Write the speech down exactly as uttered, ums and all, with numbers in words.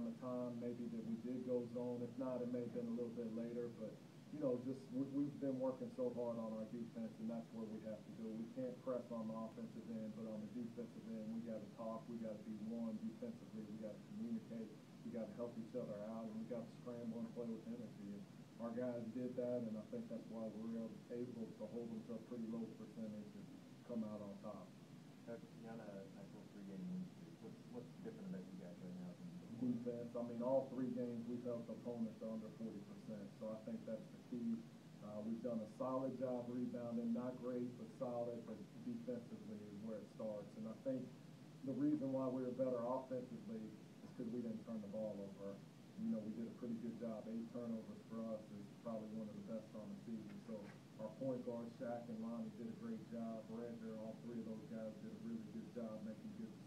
around the time maybe that we did go zone. If not, it may have been a little bit later, but you know, just we, we've been working so hard on our defense, and that's what we have to do. We can't press on the offensive end, but on the defensive end, we got to talk. We got to be one defensively. We got to communicate. We got to help each other out, and we got to scramble and play with energy. And our guys did that, and I think that's why we were able to hold them to a pretty low percentage and come out on top. Coach, you're on a nice little three-game win streak. What's, what's different about you guys right now? Defense. I mean, all three games we've held opponents to under forty percent, so I think that's the key. Uh, we've done a solid job rebounding, not great, but solid, but defensively is where it starts. And I think the reason why we were better offensively is because we didn't turn the ball over. You know, we did a pretty good job. Eight turnovers for us is probably one of the best on the season. So our point guard, Shaq and Lonnie, did a great job. Roger, all three of those guys did a really good job making good